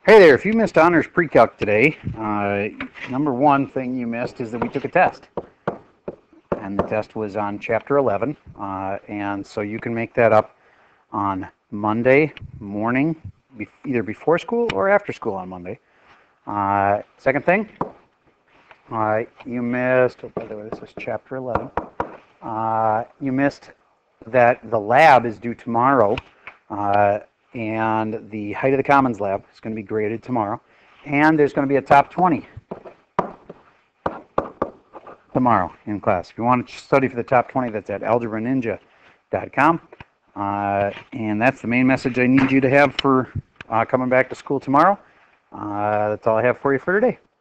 Hey there, if you missed honors pre-calc today, number one thing you missed is that we took a test. And the test was on chapter 11. And so you can make that up on Monday morning, either before school or after school on Monday. Second thing, you missed, oh, by the way, this is chapter 11. You missed that the lab is due tomorrow. And the Height of the Commons lab is going to be graded tomorrow. And there's going to be a top 20 tomorrow in class. If you want to study for the top 20, that's at algebraninja.com. And that's the main message I need you to have for coming back to school tomorrow. That's all I have for you for today.